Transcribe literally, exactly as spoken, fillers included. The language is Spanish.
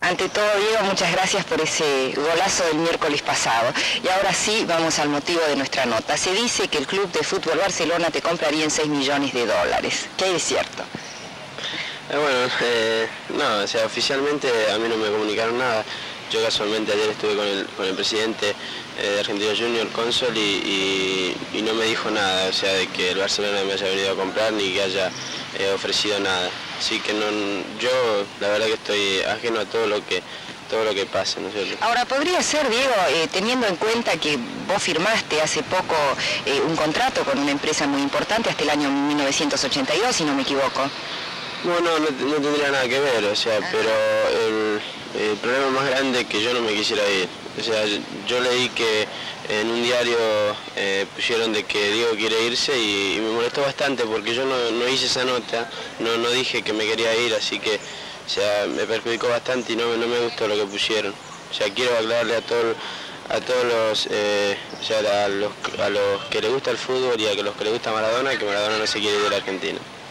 Ante todo, Diego, muchas gracias por ese golazo del miércoles pasado. Y ahora sí, vamos al motivo de nuestra nota. Se dice que el Club de Fútbol Barcelona te compraría en seis millones de dólares. ¿Qué es cierto? Eh, bueno, eh, no, o sea, oficialmente a mí no me comunicaron nada. Yo casualmente ayer estuve con el, con el presidente eh, de Argentino Junior, Cónsol, y, y, y no me dijo nada, o sea, de que el Barcelona me haya venido a comprar ni que haya eh, ofrecido nada. Así que no, yo la verdad que estoy ajeno a todo lo que todo lo que pasa, ¿no es cierto? Ahora, podría ser, Diego, eh, teniendo en cuenta que vos firmaste hace poco eh, un contrato con una empresa muy importante hasta el año mil novecientos ochenta y dos, si no me equivoco. Bueno, no, no tendría nada que ver, o sea, pero el, el problema más grande es que yo no me quisiera ir. O sea, yo leí que en un diario eh, pusieron de que Diego quiere irse y, y me molestó bastante porque yo no, no hice esa nota, no, no dije que me quería ir, así que o sea, me perjudicó bastante y no, no me gustó lo que pusieron. O sea, quiero aclararle a, todo, a todos los, eh, o sea, a los, a los que les gusta el fútbol y a los que les gusta Maradona, que Maradona no se quiere ir de la Argentina.